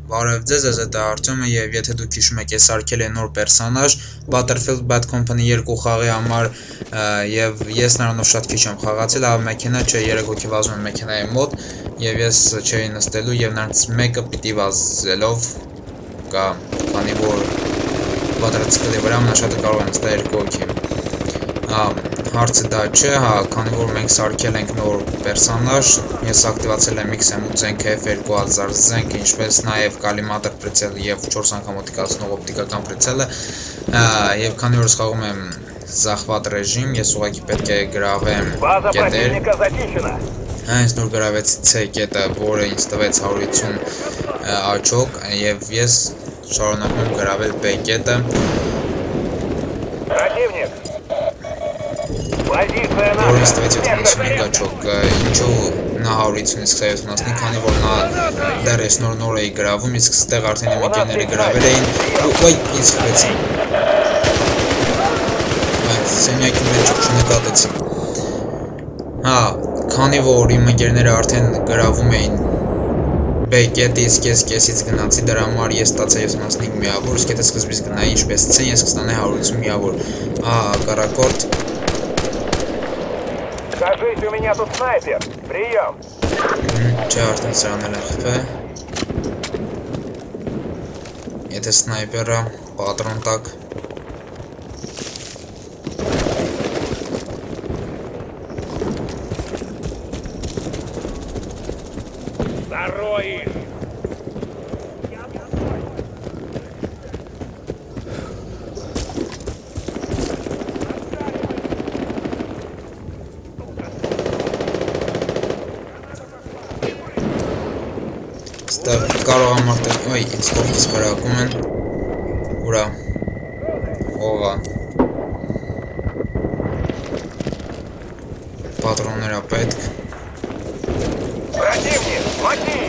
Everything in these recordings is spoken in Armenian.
Բարև ձեզ, ես դա Արտյոմը եւ եթե դուք հիշում եք, ես արկել եմ նոր պերսոնաժ Battlefield Bad Company 2 խաղի համար եւ ես նրանով շատ քիչ եմ խաղացել, ավ մեքենա չէ, 3 հոգի վազում են մեքենայի մոտ եւ ես չէի նստելու եւ նրանց մեկը պիտի վազելով կա, քանի որ quadrociclի վրա մնաշատը կարող են նստել 2 հոգի։ Հարցը դա չէ, հա, քանի որ մենք սարքել ենք նոր պերսոնաժ, ես ակտիվացել եմ XM8 զենք, F2000 զենք, ինչպես նաև կալիմատոր պրիցելը եւ 4 անգամ օպտիկացնող օպտիկական պրիցելը, եւ քանի որ խաղում եմ զախված ռեժիմ, ես ուղղակի պետք է գրավեմ կետեր։ Հենց նոր գրավեցի C կետը, որը ինձ տվեց 150 աչոկ, եւ ես շարունակում եմ գրավել B կետը։ Որը ինձ տվեց 75 աչոկ, ինչու նա 150-ից 75, քանի որ նա դեռ ես նոր էի գրավում, իսկ ստեղ արդեն իմ ընկերները գրավել էին, ու ինձ խփեցին։ Բայց սենյակի մեջ չնկատեցի։ Հա, քանի որ իմ ընկերները արդեն գրավում էին B կետը, իսկ ես կեսից գնացի, дրա համար ես ստացա 75 միավոր, իսկ եթե սկզբից գնայի ինչպես C, ես կստանայի 150 միավոր։ Հակառակորդ Кажись, у меня тут снайпер. Прием. Չէ, արդեն սրանել է խփե։ Եթե սնայպերը պատրոն տակ։ Зарой их. Կարող եմ արդեն, ոյ, ինձ կողքից բրակում են, ուրա, ողա, պատրոններ է պետք, Противник, смотри!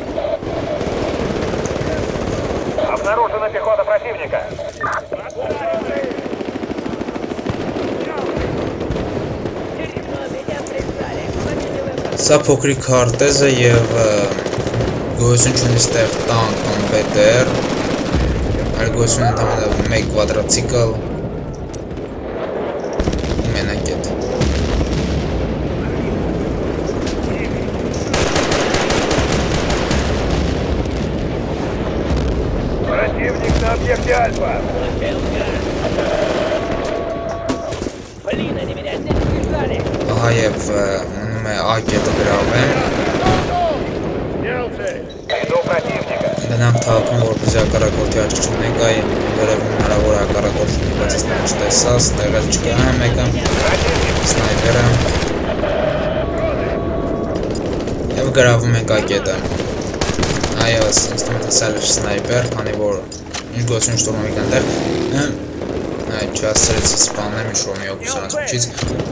Обнаружена пехота противника. Սա փոքրիկ քարտեզ է եւ գոյություն չունի ստեղ տանկ կոմպետեր, այլ գոյություն ընդհանրապես մեկ quadrocicl մենակետ։ Противник на объекте Альфа. Ահա եւ մնում է A կետը գրավում։ Գնանք թաղքում, որպեսզի հակառակորդի աչք չունենք, այ վերևում հնարավոր է հակառակորդի բայց ես նա չտեսա, ստեղ էլ չկա մեկը, սնայպերը և գրավում ենք ակետը։ Այո, ինձ թվում է տեսել էր սնայպեր, քանի որ ինչ գոյություն շտուրմովիկ այնտեղ, չհասցրեցի սպանեմ ինչ-որ մի օգուստանաց միջից։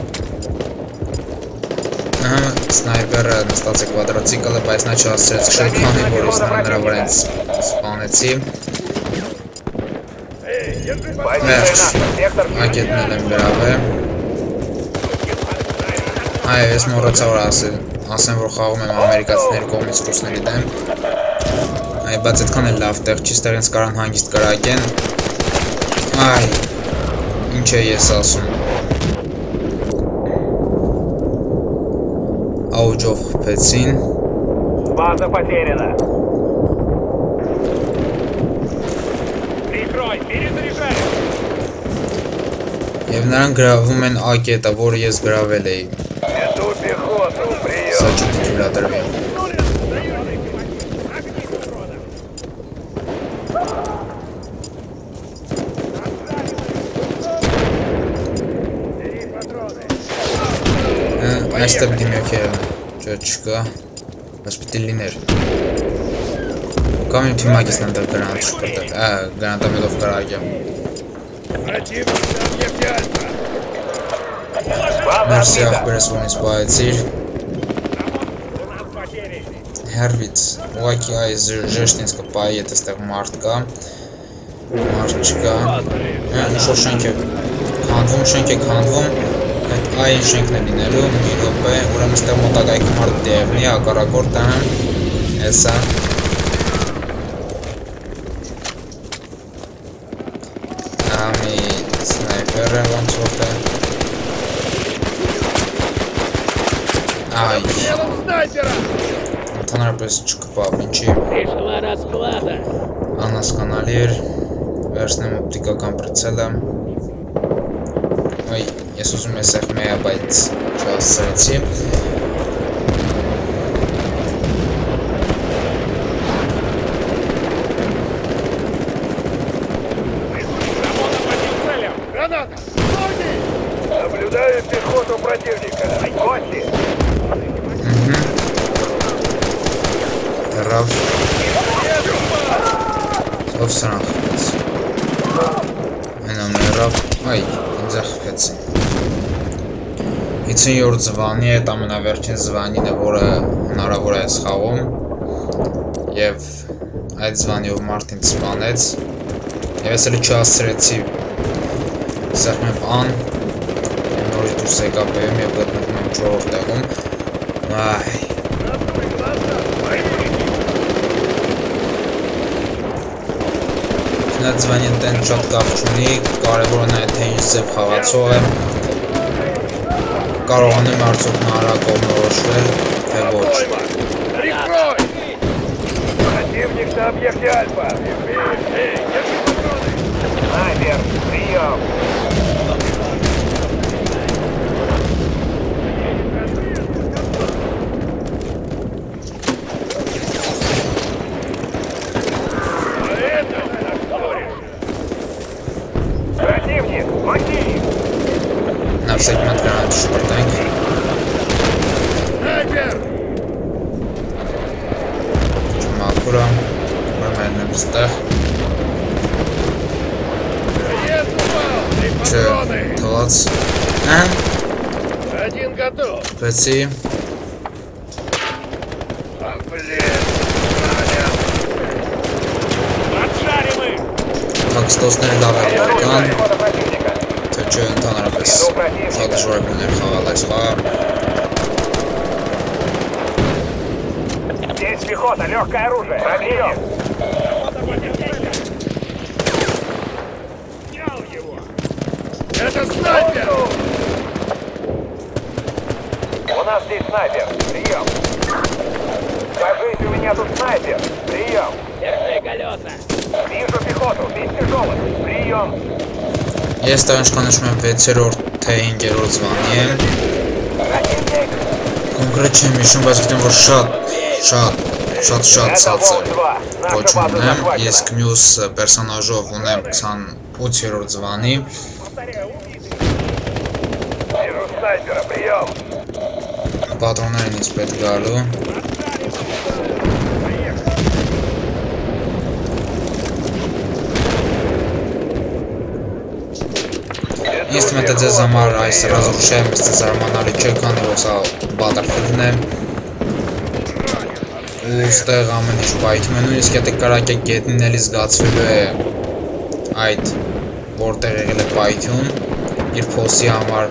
Սնայպերը նստած է quadrociclը, բայց նա չհասցրեց քշել, քանի որ ես նրա վրա ինձ սպանեցի։ Վերջ, ակետն էլ եմ գրավել։ Այո, ես մոռացա որ ասեմ, որ խաղում եմ ամերիկացիների կողմից ռուսների դեմ։ Այ, բայց այդքան էլ լավ տեղ չի, ստեղ ինձ կարան հանգիստ կրակեն։ Այ, ինչ է ես ասում։ Աուջով խփեցին։ База потеряна. Прикрой, перезаряжай. Եվ նրանք գրավում են A կետը, որը ես գրավել էի։ Иду пехоту, прием. Սա չթույլատրվի։ Այստեղ պիտի մյոքերը, չէ չկա, բայց պիտի լիներ։ Կամ իմ թիմակից ննդեղ գրանատ շպրտել, գրանատամելով կարագեմ։ Մերսի աղբերս որնից պահեցիր։ Հերվից, ուղակի այս ժեշտ ինձ կպայի, եթե ստեղ մարդ կա, մարդ չկա, ինչ-որ շենք է քանդվում, Այն շենքն է լինելու, մի րոպե, ուրեմն ստեղ մոտակայքում մարդ դեղնի, հակառակորդը հեսա։ Վերեն ոնց որտե։ Այ, ընդհանրապես չկպավ, ինչի անհասկանալի էր, վերցնեմ օպտիկական պրիցելը։ Այ, ես ուզում ես եղմեյա, բայց չհասցրեցի։ Наблюдаю пехоту противника. Гости! Դրավ Ով սրանք խվեց Մենամ ներավ Այ, ինձ է խվեցին 57 զվանի է, այդ ամենավերջին զվանին է, որը հնարավոր է սխաղում և այդ զվանիով մարդ ինձ զվանեց և ես էլի չհասցրեցի սեղմեմ ան նորից դուրս եկա բեմ և գտնվում եմ 4-րդ տեղում Այ Այդ զվանին տեն շատ կապ չունի, կարևորն է թե ինչ ձև խաղացող է կարողանում արդյոք նահարակով նորոշվել, թե ոչ Противник на объекте Альфа! Снайпер! Прием! Противник! Маки! На всякий момент гранату шпартанки. Снайпер! Чумакура. Нормально местах. Че, талац. Один готов! Пэци. Так, ստոսները լավ է կան, թե չէ ընդհանրապես շատ դժվար կներ խաղալ այս խաղը Здесь пехота, легкое оружие! Пробьем! Это снайпер! У нас здесь снайпер! Прием! Скажите, у меня тут снайпер! Прием! Держи колеса! Вижу пехоту, без тяжелых! Прием! Ես տանշխանշում եմ 6-րդ թե 5-րդ զվանի եմ Կոնկրետ չեմ հիշում, բայց գիտեմ, որ շատ ցածր կոչում ունեմ Իսկ մյուս պերսոնաժով ունեմ 28-րդ զվանի Вижу снайпера, прием! Պատրոններն ինձ պետք գալու Ինձ թվում է թե ձեզ համար այս ռազրուշը մեծ զարմանալի չէ, քանի որ սա Battlefield-ն է ու ստեղ ամեն ինչ պայթում է, նույնիսկ եթե կարակ եք գետնին էլի զգացվելու է այդ որտեղ եղել է պայթյուն իր փոսի համար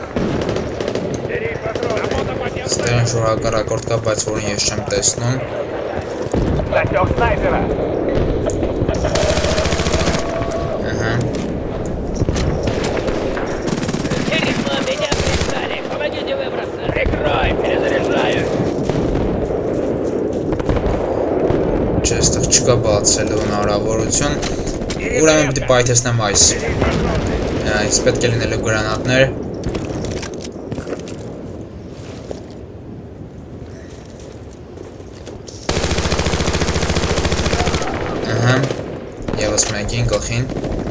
Ստեղ ինչ-որ հակառակորդ կա, բայց որին ես չեմ տեսնում Засек снайпера! Прикрой, перезаряжаю! Չէ, ստեղ չկա բացելու հնարավորություն Ուրեմն պիտի պայթեցնեմ այս Այս պետք է լինելու գրանատներ Եվս մեկին գլխին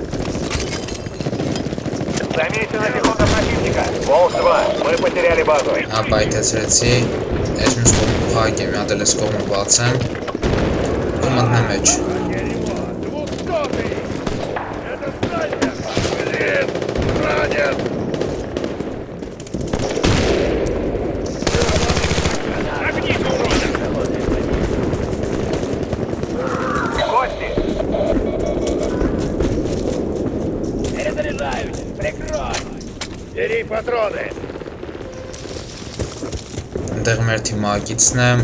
Замечена пехота противника! Волк-2, мы потеряли базу! Պայթեցրեցի Ես մյուս կողմը փակ եմ, հատ էլ ես կողմը բացեմ ու մտնեմ մեջ Бери патроны! Ընդեղ մեր թիմակիցն է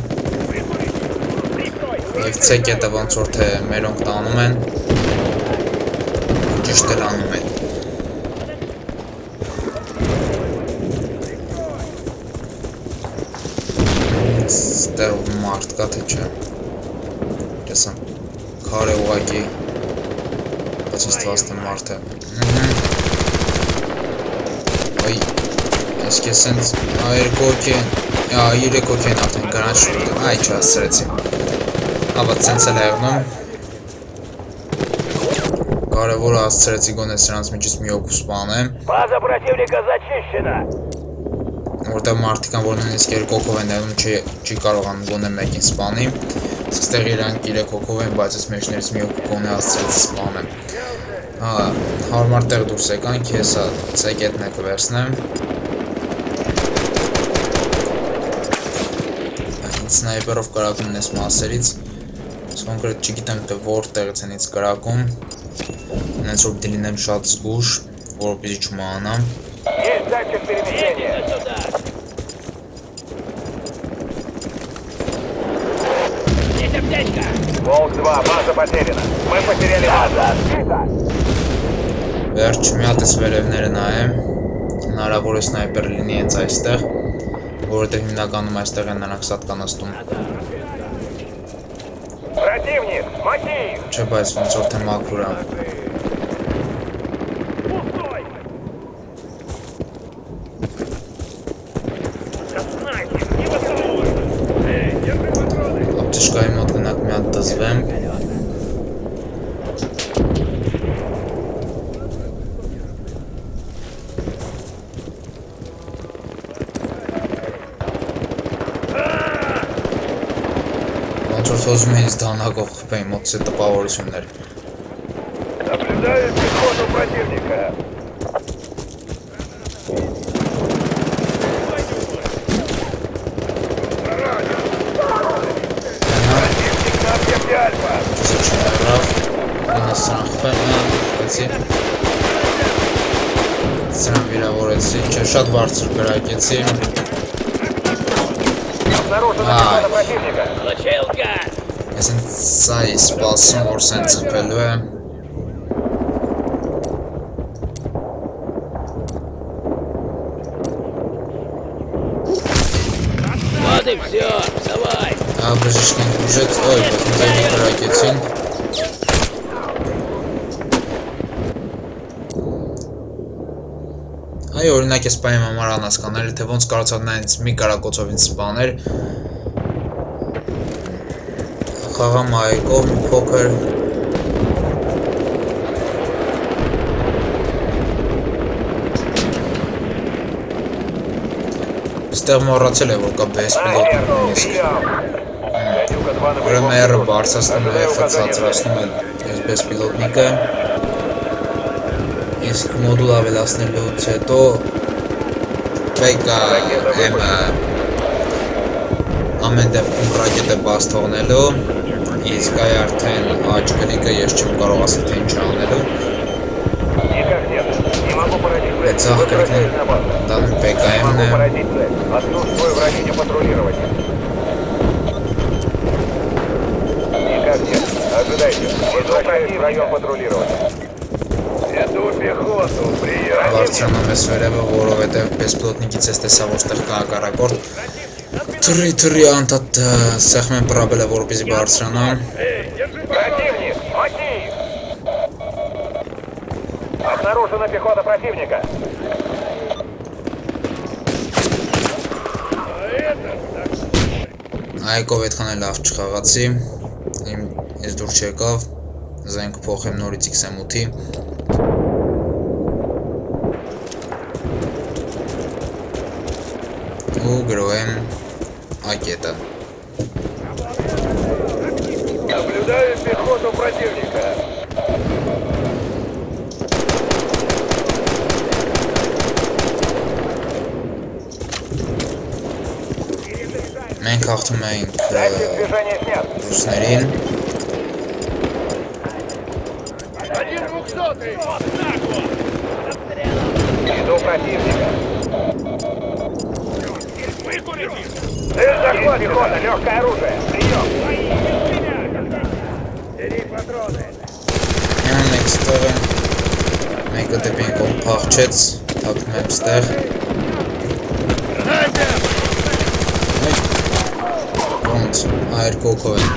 Եվ ցեկետը ոնց որ թե մերոնք տանում են Ճիշտ էլ անում են այդտեղ մարդ կա թե չէ։ Տեսամ քարե ուղակի բայց ես թվաստեմ մարդ է։ Այ ես կեսենց երկու հոգի են, երեք հոգի են արդեն կանաչ շուրջ, այ չհասցրեցի։ Աբա ցենց էլ եղնում։ Կարևորը հասցրեցի գոնե սրանց միջից մի հոգու սպանեմ։ База противника зачищена. Որտեղ մարդիկ կան, որ նույնիսկ երկու հոգով են եղնում, չի կարողանում գոնե մեկին սպանի։ Այստեղ իրանք 3 հոգով են, բայց ես մեջներից մի հոգու գոնե հասցրեցի սպանեմ։ Հարմար տեղ դուրս եկանք, ես ցեկետն եք վերցնեմ։ Սնայպերով կրակում ես մասերից։ Կոնկրետ չգիտեմ թե որտեղից են ինձ կրակում։ Նենց որ դիլինեմ շատ զգուշ, որպեսզի չմահանամ։ Есть датчик перемещения. Здесь аптечка. Волк 2, база потеряна. Мы потеряли базу. Վերջ մի հատ ես վերևները նայեմ։ Հնարավոր է սնայպեր լինի հենց այստեղ, որովհետև հիմնականում այստեղ են նրանք սատկանացնում։ Противник, мотив. Չէ, բայց ոնց որ թե մաքուր է։ Ապտիշկայի մոտ գնանք մի հատ դզվեմ։ Ուզում են ինձ դանակով խփեին մոտ է տպավորություններ։ Наблюдаю пехоту противника. Противник на объекте Альфа. Սրան վիրավորեցի, չէ, շատ բարձր կրակեցի։ Обнаружена пехота противника. Получил гад. Ես սա էի սպասում, որ սենց խփելու է։ Вот и все, давай. Բժիշկին ուժեց, ոյ, բայց ինձ կրակեցին։ Այ օրինակ ես պայեմ համար անհասկանալի, թե ոնց կարողացավ նա ինձ մի կարակոցով ինձ սպաներ։ Խաղամ այկով մի փոքր։ Ստեղ մոռացել է, որ կա բես պիլոտ նույնիսկ։ Ուրեմն R-ը բարձրացնում է, F-ը ցածրացնում է այս բես պիլոտնիկը։ Իսկ մոդուլ ավելացնելուց հետո PK M-ը ամեն դեպքում ռակետ է բաց թողնելու, իսկ այ արդեն աջ կլիկը ես չեմ կարող ասել թե ինչ անելու։ Այդ ցախ կլիկն դանում PK M-ն է։ Отсутствую в районе патрулирования. Никак нет. Ожидайте. Возвращаюсь в район патрулирования. Веду пехоту, прием. Բարձրանում ես վերևը, որովհետև բեսպիլոտնիկից ես տեսա, որ ստեղ կա հակառակորդ։ Թրի անդադ սեղմ եմ պրաբել է, որպեսզի բարձրանամ։ Противник, мотив. Обнаружена пехота противника. Այկով այդքան է լավ չխաղացի, ես դուր չեկավ, զենք փոխեմ նորից XM8-ի։ Ու գրոեմ ակետը։ Наблюдаю пехоту противника. Մենք հաղթում ենք ռուսներին։ Иду противника. Захват, пехота, легкое оружие. Прием. Бери патроны. Մենք ստեղ են, մեկը դեպի են կողմ փախչեց, թաքնում եմ ստեղ։ Ոնց այր կոկով են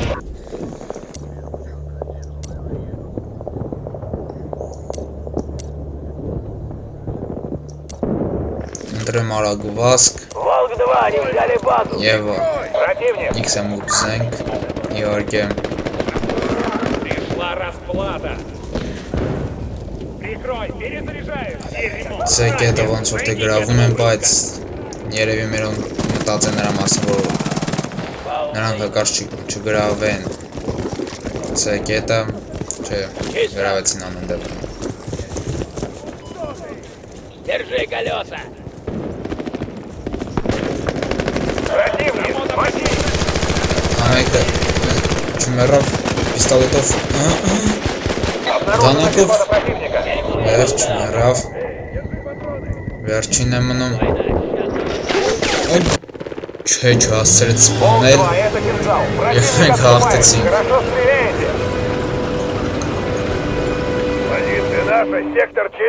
Ընտրեմ արագվազք Волк-2, они взяли базу. Եվ Противник. X-ը մուծենք իհարկե Пришла расплата. Прикрой, перезаряжаю. Սեկետը ոնց որ թե գրավում են, բայց երևի մերոն մտած է նրա մասին, որ նրանք հակարծ չգրավեն Սեկետը, չէ, գրավեցին անուն դեպքում Держи колеса! Противник, смотри. Ամեկը չմերավ պիստոլետով Обнаружена Данаков. пехота противника. Վերջ մերավ Վերջին է մնում Չէ, չհասցրեց սպանել Волк-2, это кинжал. Եվ Противник մենք отступает. հաղթեցինք Хорошо стреляете. Позиция наша, сектор 4.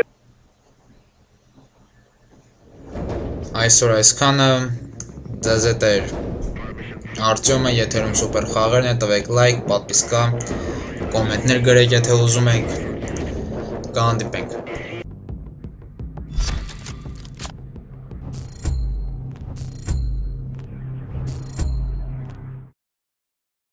Այսօր այսքանը ձեզ հետ էր Արտյոմը, եթերում սուպեր խաղերն է, տվեք լայք, պատվիսկա, կոմենտներ գրեք, եթե ուզում եք, կհանդիպենք